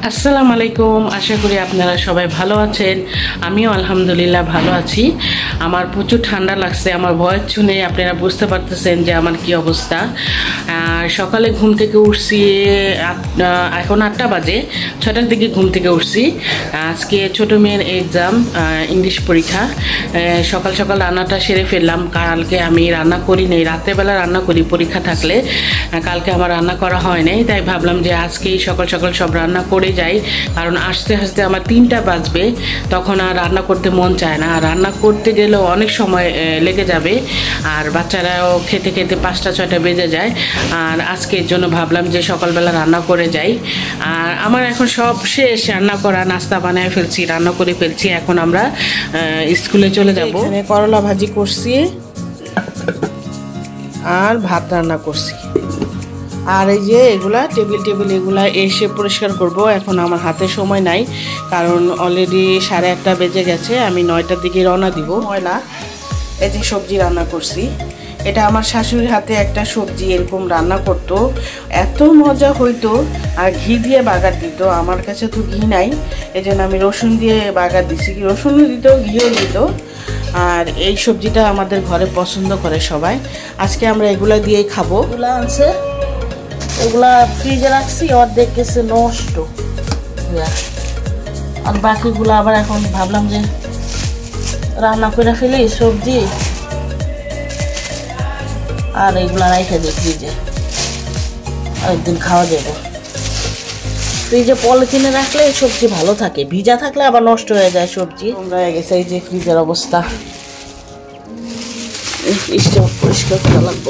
আসসালামু আলাইকুম। আশা করি আপনারা সবাই ভালো আছেন। আমিও আলহামদুলিল্লাহ ভালো আছি। আমার প্রচুর ঠান্ডা লাগছে। আমার ভয়েস শুনে আপনারা বুঝতে পারতেছেন যে আমার কি অবস্থা। সকালে ঘুম থেকে উঠছি, এখন 8টা বাজে, 6টার দিকে ঘুম থেকে উঠছি। আজকে ছোট মেয়ের এক্সাম, ইংলিশ পরীক্ষা। সকাল সকাল রান্নাটা সেরে ফেললাম। কালকে আমি রান্না করি নেই, রাত্রেবেলা রান্না করি পরীক্ষা থাকলে। কালকে আমার রান্না করা হয় নাই, তাই ভাবলাম যে আজকেই সকাল সকাল সব রান্না করে যাই, কারণ আস্তে আস্তে আমার 3টা বাজবে, তখন আর রান্না করতে মন চায় না। আর রান্না করতে গেলেও অনেক সময় লেগে যাবে, আর বাচ্চারাও খেতে খেতে 5টা 6টা বেজে যায়। আর আজকের জন্য ভাবলাম যে সকালবেলা রান্না করে যাই। আর আমার এখন সব শেষ, রান্না করা, নাস্তা বানায় ফেলছি, রান্না করে ফেলছি। এখন আমরা স্কুলে চলে যাব। এখানে করলা ভাজি করছি আর ভাত রান্না করছি। আর এই যে এগুলা টেবিল এগুলা এসে পরিষ্কার করব। এখন আমার হাতে সময় নাই, কারণ অলরেডি 1:30 বেজে গেছে। আমি 9টার দিকে রওনা দিব। ময়লা। এই যে সবজি রান্না করছি, এটা আমার শাশুড়ির হাতে একটা সবজি এরকম রান্না করতো, এত মজা হইতো। আর ঘি দিয়ে বাগার দিত। আমার কাছে তো ঘি নাই, এই জন্য আমি রসুন দিয়ে বাগার দিছি। রসুনও দিত, ঘিও দিত। আর এই সবজিটা আমাদের ঘরে পছন্দ করে সবাই। আজকে আমরা এগুলা দিয়েই খাবো। এগুলা আছে, এগুলা ফ্রিজে রাখছি, অর্ধেক গেছে নষ্ট। আর বাকিগুলো আবার এখন ভাবলাম যে রান্না করে ফেলি সবজি, আর এগুলা রেখে দিই ফ্রিজে, আরেকদিন খাওয়া যাবে। ফ্রিজে পলিথিনে রাখলে সবজি ভালো থাকে, ভিজা থাকলে আবার নষ্ট হয়ে যায় সবজি। রয়ে গেছে এই যে ফ্রিজের অবস্থা। পরিষ্কার করা লাগবে।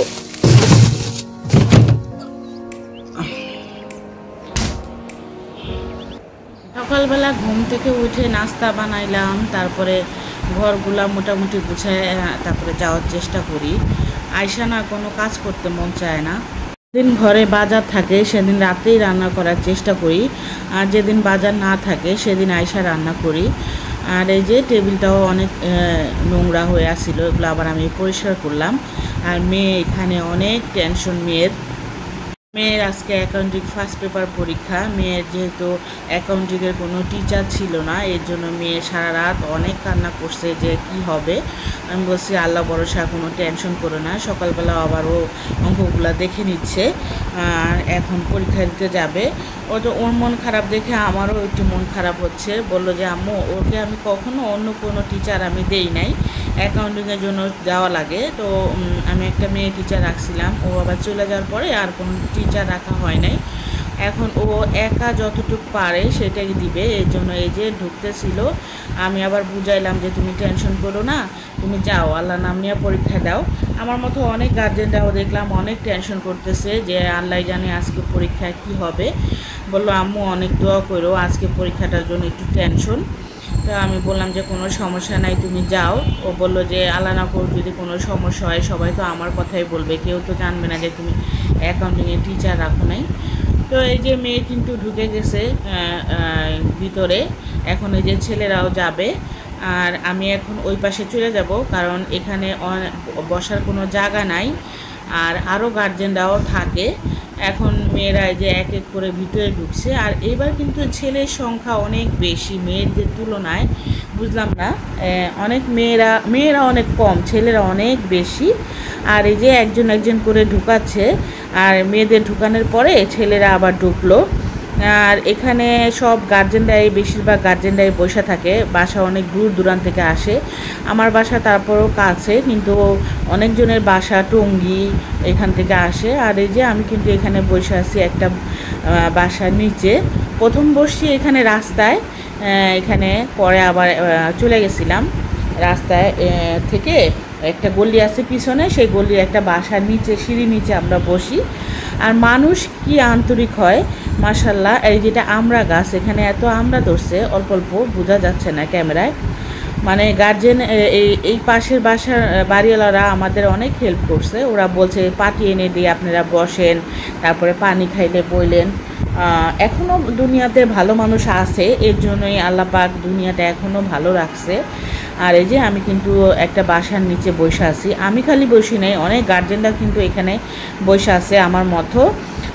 সকালবেলা ঘুম থেকে উঠে নাস্তা বানাইলাম, তারপরে ঘরগুলা মোটামুটি গুছায় তারপরে যাওয়ার চেষ্টা করি। আয়শা না কোনো কাজ করতে মন চায় না। যেদিন ঘরে বাজার থাকে সেদিন রাতেই রান্না করার চেষ্টা করি, আর যেদিন বাজার না থাকে সেদিন আয়শা রান্না করি। আর এই যে টেবিলটাও অনেক নোংরা হয়ে আসছিল, এগুলো আবার আমি পরিষ্কার করলাম। আর মেয়ে এখানে অনেক টেনশন। মেয়ের আজকে অ্যাকাউন্টিং ফার্স্ট পেপার পরীক্ষা। মেয়ের যেহেতু অ্যাকাউন্টিংয়ের কোনো টিচার ছিল না, এর জন্য মেয়ে সারা রাত অনেক কান্না করছে যে কি হবে। আমি বলছি আল্লাহ ভরসা, কোনো টেনশন করো না। সকালবেলা আবারও অঙ্কগুলো দেখে নিচ্ছে, আর এখন পরীক্ষা দিতে যাবে। ওর মন খারাপ দেখে আমারও একটু মন খারাপ হচ্ছে। বললো যে আম্মু, ওকে আমি কখনো অন্য কোনো টিচার আমি দেই নাই, অ্যাকাউন্টিংয়ের জন্য দেওয়া লাগে। তো আমি একটা মেয়ে টিচার রাখছিলাম, ও আবার চলে যাওয়ার পরে আর কোনো টিচার রাখা হয় নাই। এখন ও একা যতটুকু পারে সেটাই দিবে। এর জন্য এই যে ঢুকতেছিল, আমি আবার বুঝাইলাম যে তুমি টেনশন করো না, তুমি যাও, আল্লাহ নাম নিয়ে পরীক্ষা দাও। আমার মতো অনেক গার্জেনরাও দেখলাম অনেক টেনশন করতেছে যে আল্লাহ জানে আজকে পরীক্ষায় কি হবে। বললো আম্মু অনেক দোয়া করো, আজকে পরীক্ষাটার জন্য একটু টেনশন। তো আমি বললাম যে কোনো সমস্যা নাই, তুমি যাও। ও বললো যে আল্লাহ না করুক যদি কোনো সমস্যা হয়, সবাই তো আমার কথাই বলবে, কেউ তো জানবে না যে তুমি অ্যাকাউন্টিংয়ের টিচার রাখো নাই। তো এই যে মেয়ে কিন্তু ঢুকে গেছে ভিতরে, এখন এই যে ছেলেরাও যাবে। আর আমি এখন ওই পাশে চলে যাব, কারণ এখানে বসার কোনো জায়গা নাই, আর আরও গার্জেনরাও থাকে। এখন মেয়েরা যে এক এক করে ভিতরে ঢুকছে। আর এবার কিন্তু ছেলের সংখ্যা অনেক বেশি মেয়েদের তুলনায়, বুঝলাম না। অনেক মেয়েরা অনেক কম, ছেলেরা অনেক বেশি। আর এই যে একজন একজন করে ঢুকাচ্ছে, আর মেয়েদের ঢুকানোর পরে ছেলেরা আবার ঢুকলো। আর এখানে সব গার্জেনরাই, বেশিরভাগ গার্জেনরাই বসে থাকে। বাসা অনেক দূর দূরান্ত থেকে আসে। আমার বাসা তারপরও কাছে, কিন্তু অনেকজনের বাসা টঙ্গী এখান থেকে আসে। আর এই যে আমি কিন্তু এখানে বসে আছি একটা বাসার নিচে। প্রথম বসছি এখানে রাস্তায়, এখানে পরে আবার চলে গেছিলাম রাস্তায় থেকে। একটা গলি আছে পিছনে, সেই গলির একটা বাসার নিচে, সিঁড়ির নিচে আমরা বসি। আর মানুষ কি আন্তরিক হয় মাশাআল্লাহ। এই যেটা আমড়া গাছ, এখানে এত আমড়া ধরছে, অল্প অল্প বোঝা যাচ্ছে না ক্যামেরায়। মানে গার্জেন এই পাশের বাসার বাড়িওয়ালারা আমাদের অনেক হেল্প করছে। ওরা বলছে পাটি এনে দিয়ে আপনারা বসেন, তারপরে পানি খাইলে বইলেন। এখনও দুনিয়াতে ভালো মানুষ আছে, এর জন্যই আল্লাহ পাক দুনিয়াটা এখনও ভালো রাখছে। আর এই যে আমি কিন্তু একটা বাসার নিচে বসে আছি। আমি খালি বসি নাই, অনেক গার্জেনরা কিন্তু এখানে বসে আছে আমার মতো।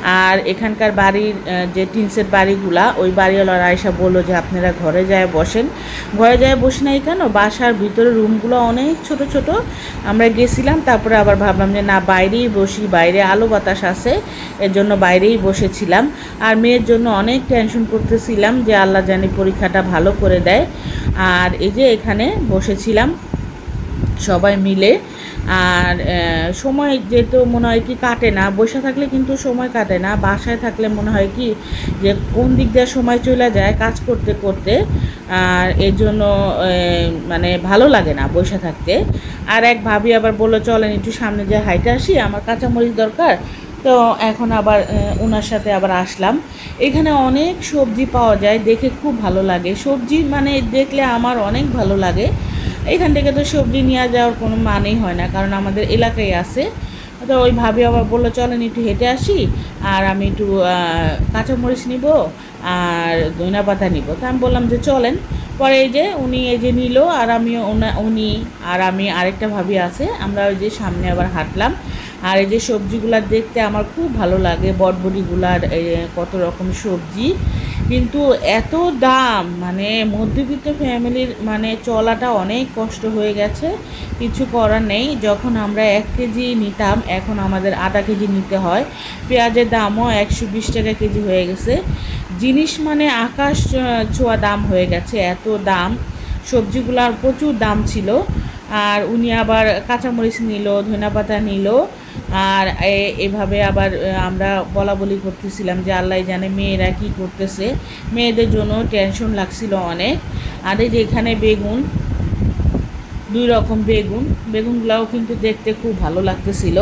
আর এখানকার বাড়ির যে টিনসের বাড়িগুলা, ওই বাড়িওয়ালারা আয়সা বললো যে আপনারা ঘরে যায় বসেন। ঘরে যায় বসে নাই কেন, বাসার ভিতরে রুমগুলো অনেক ছোট ছোট। আমরা গেছিলাম, তারপরে আবার ভাবলাম যে না বাইরেই বসি, বাইরে আলো বাতাস আছে, এর জন্য বাইরেই বসেছিলাম। আর মেয়ের জন্য অনেক টেনশন করতেছিলাম যে আল্লাহ জানি পরীক্ষাটা ভালো করে দেয়। আর এই যে এখানে বসেছিলাম সবাই মিলে। আর সময় যেহেতু মনে হয় কি কাটে না, বসে থাকলে কিন্তু সময় কাটে না, বাসায় থাকলে মনে হয় কি যে কোন দিক দিয়ে সময় চলে যায় কাজ করতে করতে। আর এর জন্য মানে ভালো লাগে না বসে থাকতে। আর এক ভাবি আবার বললো চলেন একটু সামনে যে হাইটে আসি, আমার কাঁচামরিচ দরকার। তো এখন আবার ওনার সাথে আবার আসলাম। এখানে অনেক সবজি পাওয়া যায়, দেখে খুব ভালো লাগে। সবজি মানে দেখলে আমার অনেক ভালো লাগে। এখান থেকে তো সবজি নিয়ে যাওয়ার কোনো মানেই হয় না, কারণ আমাদের এলাকায় আছে। তো ওই ভাবি আবার বললো চলেন একটু হেঁটে আসি, আর আমি একটু কাঁচামরিচ নিব আর ধনিয়া পাতা নিব। তা আমি বললাম যে চলেন। পরে এই যে উনি এই যে নিল, আর আমি উনি আর আমি আরেকটা ভাবি আছে, আমরা ওই যে সামনে আবার হাঁটলাম। আর এই যে সবজিগুলা দেখতে আমার খুব ভালো লাগে, বটবটিগুলার কত রকম সবজি, কিন্তু এত দাম, মানে মধ্যবিত্ত ফ্যামিলির মানে চলাটা অনেক কষ্ট হয়ে গেছে। কিছু করার নেই। যখন আমরা 1 কেজি নিতাম, এখন আমাদের আধা কেজি নিতে হয়। পেঁয়াজের দামও 120 টাকা কেজি হয়ে গেছে। জিনিস মানে আকাশ ছোঁয়া দাম হয়ে গেছে, এত দাম। সবজিগুলার প্রচুর দাম ছিল। আর উনি আবার কাঁচামরিচ নিল, ধনেপাতা নিল। আর এভাবে আবার আমরা বলা বলি করতেছিলাম যে আল্লাহ জানে মেয়েরা কি করতেছে। মেয়েদের জন্য টেনশন লাগছিল অনেক। আর এই যে এখানে বেগুন, 2 রকম বেগুন, বেগুনগুলাও কিন্তু দেখতে খুব ভালো লাগতেছিল।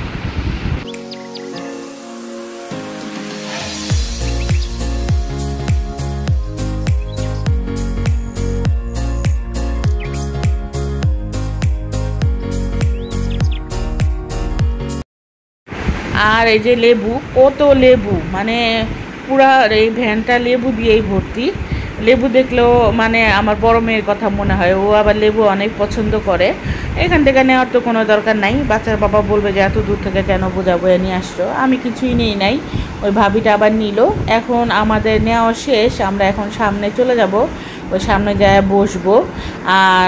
আর এই যে লেবু, কত লেবু, মানে পুরা এই ভ্যানটা লেবু দিয়েই ভর্তি। লেবু দেখলেও মানে আমার বড় মেয়ের কথা মনে হয়, ও আবার লেবু অনেক পছন্দ করে। এখান থেকে নেওয়ার তো কোনো দরকার নাই, বাচ্চার বাবা বলবে যে এত দূর থেকে কেন বোঝা বয়ে নিয়ে আসছো। আমি কিছুই নেই নাই, ওই ভাবিটা আবার নিল। এখন আমাদের নেওয়া শেষ, আমরা এখন সামনে চলে যাব, ওই সামনে যায় বসবো। আর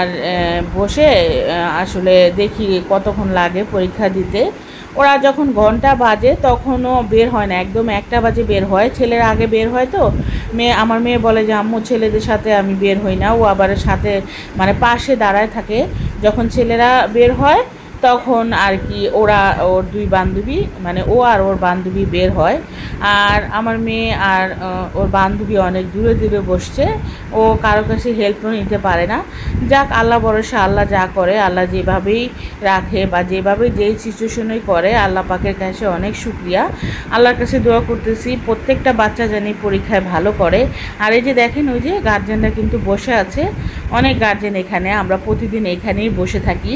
বসে আসলে দেখি কতক্ষণ লাগে পরীক্ষা দিতে। ওরা যখন ঘন্টা বাজে তখনও বের হয় না, একদম 1টা বাজে বের হয়। ছেলেরা আগে বের হয়, তো আমার মেয়ে বলে যে আম্মু ছেলেদের সাথে আমি বের হই না। ও আবার সাথে মানে পাশে দাঁড়ায় থাকে। যখন ছেলেরা বের হয় তখন আর কি ওর 2 বান্ধবী, মানে ও আর ওর বান্ধবী বের হয়। আর আমার মেয়ে আর ওর বান্ধবী অনেক দূরে দূরে বসছে, ও কারো কাছে হেল্পও নিতে পারে না। যাক, আল্লাহ ভরসা, আল্লাহ যা করে, আল্লাহ যেভাবেই রাখে বা যেভাবে যেই সিচুয়েশনেই করে, আল্লাহ পাকের কাছে অনেক শুকরিয়া। আল্লাহর কাছে দোয়া করতেছি প্রত্যেকটা বাচ্চা জানি পরীক্ষায় ভালো করে। আর এই যে দেখেন, ওই যে গার্জেনরা কিন্তু বসে আছে, অনেক গার্জেন এখানে, আমরা প্রতিদিন এখানেই বসে থাকি।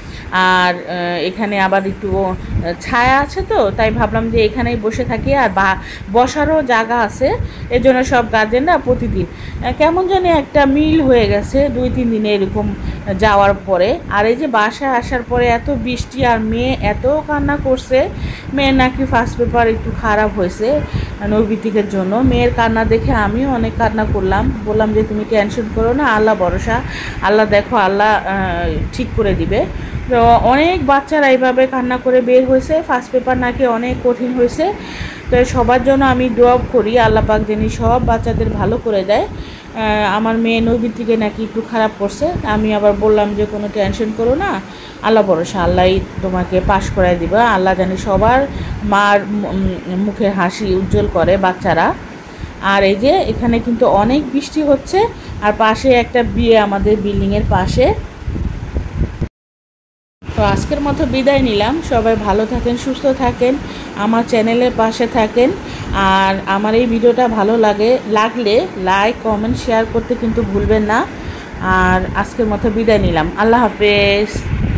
আর এখানে আবার একটু ছায়া আছে, তো তাই ভাবলাম যে এখানেই বসে থাকি। আর বসারও জায়গা আছে, এজন্য সব গার্জেনরা প্রতিদিন কেমন জানি একটা মিল হয়ে গেছে 2-3 দিনে এরকম যাওয়ার পরে। আর এই যে বাসায় আসার পরে এত বৃষ্টি, আর মেয়ে এত কান্না করছে। মেয়ের নাকি ফার্স্ট পেপার একটু খারাপ হয়েছে নৈবিত্তিকের জন্য। মেয়ের কান্না দেখে আমিও অনেক কান্না করলাম, বললাম যে তুমি টেনশন করো না, আল্লাহ ভরসা, আল্লাহ দেখো, আল্লাহ ঠিক করে দিবে। তো অনেক বাচ্চারা এইভাবে কান্না করে বের হয়েছে, ফার্স্ট পেপার নাকি অনেক কঠিন হয়েছে। তো সবার জন্য আমি দোয়া করি আল্লাহ পাক যিনি সব বাচ্চাদের ভালো করে দেয়। আমার মেয়ে নৈবিত্তিকে নাকি একটু খারাপ করছে, আমি আবার বললাম যে কোনো টেনশন করো না, আল্লাহ ভরসা, আল্লাহই তোমাকে পাশ করায় দিবা। আল্লাহ জানি সবার মার মুখে হাসি উজ্জ্বল করে বাচ্চারা। আর এই যে এখানে কিন্তু অনেক বৃষ্টি হচ্ছে, আর পাশে একটা বিয়ে আমাদের বিল্ডিংয়ের পাশে। তো আজকের মতো বিদায় নিলাম। সবাই ভালো থাকেন, সুস্থ থাকেন, আমার চ্যানেলের পাশে থাকেন। আর আমার এই ভিডিওটা ভালো লাগলে লাইক, কমেন্ট, শেয়ার করতে কিন্তু ভুলবেন না। আর আজকের মতো বিদায় নিলাম। আল্লাহ হাফেজ।